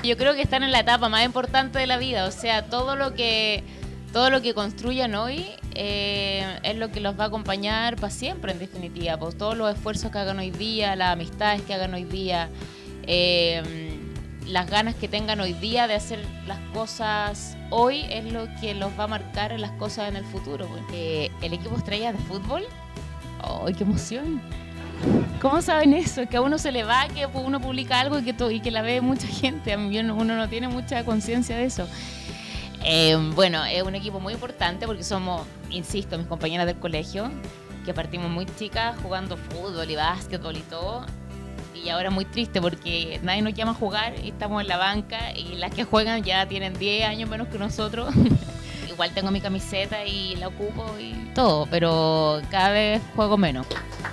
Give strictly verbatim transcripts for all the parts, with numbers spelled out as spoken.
Yo creo que están en la etapa más importante de la vida, o sea, todo lo que, todo lo que construyan hoy eh, es lo que los va a acompañar para siempre, en definitiva. Pues todos los esfuerzos que hagan hoy día, las amistades que hagan hoy día, eh, las ganas que tengan hoy día de hacer las cosas hoy es lo que los va a marcar en las cosas en el futuro. Pues. Eh, el equipo estrella de fútbol, ¡ay, qué emoción! ¿Cómo saben eso? Que a uno se le va, que uno publica algo y que, to- y que la ve mucha gente. A mí uno no tiene mucha conciencia de eso. Eh, bueno, es un equipo muy importante porque somos, insisto, mis compañeras del colegio, que partimos muy chicas jugando fútbol y básquetbol y todo. Y ahora muy triste porque nadie nos llama a jugar y estamos en la banca y las que juegan ya tienen diez años menos que nosotros. Igual tengo mi camiseta y la ocupo y todo, pero cada vez juego menos.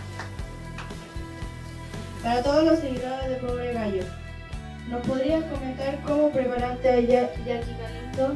Para todos los seguidores de Pobre Gallo, ¿nos podrías comentar cómo preparaste a Ya- Jackie Galindo?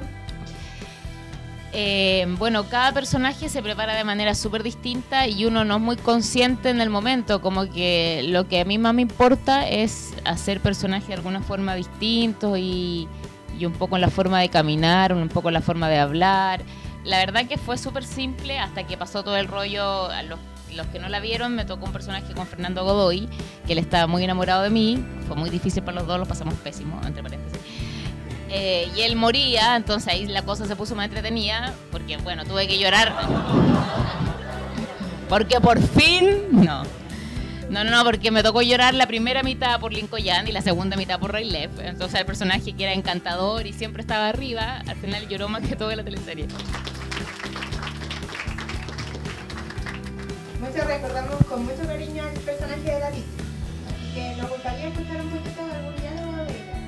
Eh, bueno, cada personaje se prepara de manera súper distinta y uno no es muy consciente en el momento, como que lo que a mí más me importa es hacer personajes de alguna forma distintos y, y un poco en la forma de caminar, un poco en la forma de hablar. La verdad que fue súper simple hasta que pasó todo el rollo. A los, los que no la vieron, me tocó un personaje con Fernando Godoy, que él estaba muy enamorado de mí, fue muy difícil para los dos, lo pasamos pésimo, entre paréntesis. Eh, y él moría, entonces ahí la cosa se puso más entretenida, porque bueno, tuve que llorar. Porque por fin, no. No, no, no, porque me tocó llorar la primera mitad por Lincoln Yan y la segunda mitad por Ray Lev. Entonces el personaje que era encantador y siempre estaba arriba, al final lloró más que todo en la teleserie. Muchos recordamos con mucho cariño al personaje de David, así que nos gustaría escuchar un poquito de algún diálogo de ella.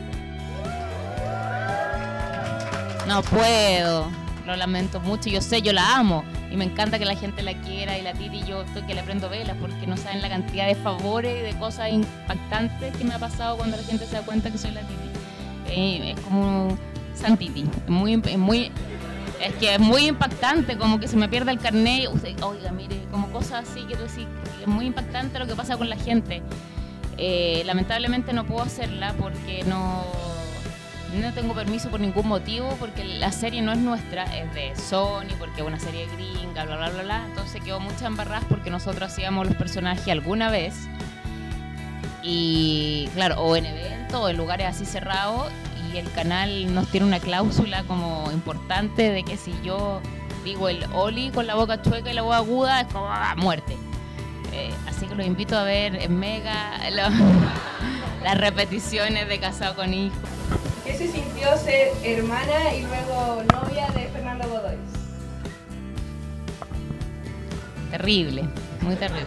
No puedo, lo lamento mucho, yo sé, yo la amo y me encanta que la gente la quiera y la Titi, yo estoy que le prendo velas porque no saben la cantidad de favores y de cosas impactantes que me ha pasado cuando la gente se da cuenta que soy la Titi. Eh, es como San Titi, es muy, es muy, es que es muy impactante, como que se me pierde el carnet, y usted, oiga, mire, como cosas así que tú decís, es muy impactante lo que pasa con la gente. Eh, lamentablemente no puedo hacerla porque no... No tengo permiso por ningún motivo, porque la serie no es nuestra, es de Sony, porque es una serie gringa, bla, bla, bla, bla. Entonces quedó mucha embarrada porque nosotros hacíamos los personajes alguna vez. Y claro, o en eventos, o en lugares así cerrados, y el canal nos tiene una cláusula como importante de que si yo digo el Oli con la boca chueca y la voz aguda, es como ¡ah, muerte! Eh, así que los invito a ver en Mega lo, las repeticiones de Casado con Hijo. ¿Qué se sintió ser hermana y luego novia de Fernando Godoy? Terrible, muy terrible.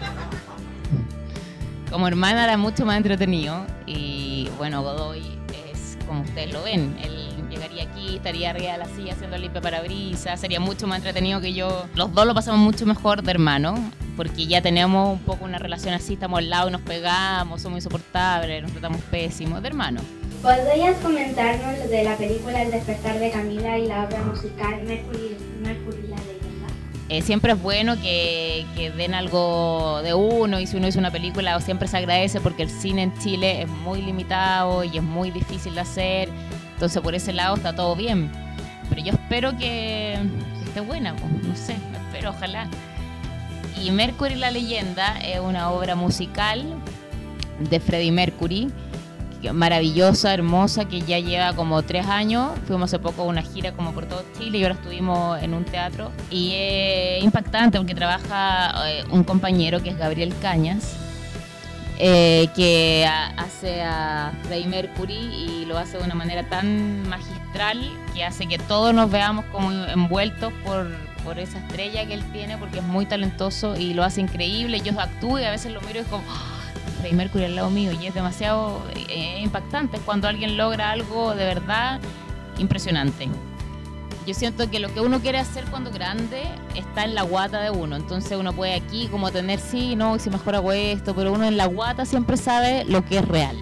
Como hermana era mucho más entretenido y bueno, Godoy es como ustedes lo ven, él llegaría aquí, estaría arriba de la silla haciendo limpia parabrisas, sería mucho más entretenido que yo. Los dos lo pasamos mucho mejor de hermano, porque ya tenemos un poco una relación así, estamos al lado y nos pegamos, somos insoportables, nos tratamos pésimos, de hermano. ¿Podrías comentarnos de la película El despertar de Camila y la obra musical Mercury, Mercury la leyenda? Eh, siempre es bueno que, que den algo de uno y si uno hizo una película siempre se agradece porque el cine en Chile es muy limitado y es muy difícil de hacer, entonces por ese lado está todo bien. Pero yo espero que, que esté buena, pues, no sé, espero, ojalá. Y Mercury la leyenda es una obra musical de Freddie Mercury, maravillosa, hermosa, que ya lleva como tres años. Fuimos hace poco a una gira como por todo Chile y ahora estuvimos en un teatro. Y es impactante porque trabaja eh, un compañero que es Gabriel Cañas, eh, que a, hace a Freddie Mercury y lo hace de una manera tan magistral que hace que todos nos veamos como envueltos por, por esa estrella que él tiene, porque es muy talentoso y lo hace increíble. Yo actúo y a veces lo miro y es como... Freddie Mercury al lado mío y es demasiado eh, impactante cuando alguien logra algo de verdad impresionante. Yo siento que lo que uno quiere hacer cuando grande está en la guata de uno, entonces uno puede aquí como tener sí, no, si mejor hago esto, pero uno en la guata siempre sabe lo que es real.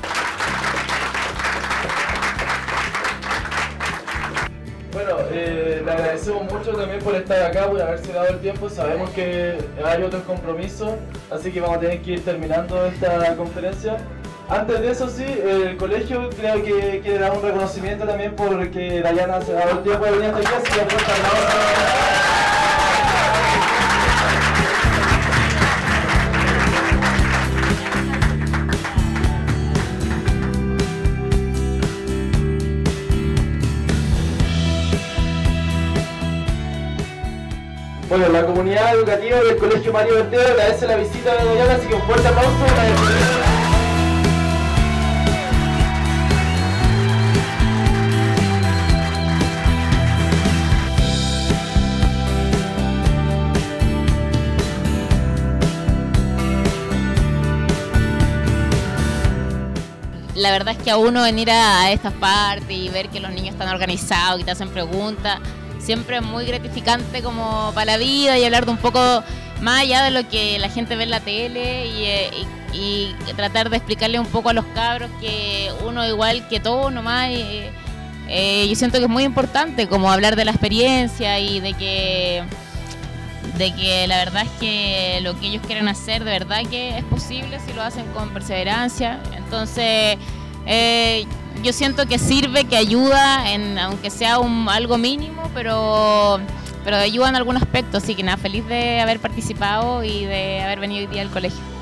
Bueno, eh, le agradecemos mucho también por estar acá, por haberse dado el tiempo. Sabemos que hay otros compromisos, así que vamos a tener que ir terminando esta conferencia. Antes de eso sí, el colegio creo que quiere dar un reconocimiento también porque Dayana se ha dado el tiempo de venir hasta aquí, así que fuerte aplauso. Bueno, la comunidad educativa del Colegio Mario Vertero agradece la visita de Dayana, así que un fuerte aplauso. La verdad es que a uno venir a, a estas partes y ver que los niños están organizados, que te hacen preguntas, siempre es muy gratificante como para la vida y hablar de un poco más allá de lo que la gente ve en la tele y, eh, y, y tratar de explicarle un poco a los cabros que uno igual que todos nomás. Eh, eh, yo siento que es muy importante como hablar de la experiencia y de que de que la verdad es que lo que ellos quieren hacer de verdad que es posible si lo hacen con perseverancia. Entonces eh, yo siento que sirve, que ayuda, en, aunque sea un, algo mínimo, pero, pero ayuda en algún aspecto. Así que nada, feliz de haber participado y de haber venido hoy día al colegio.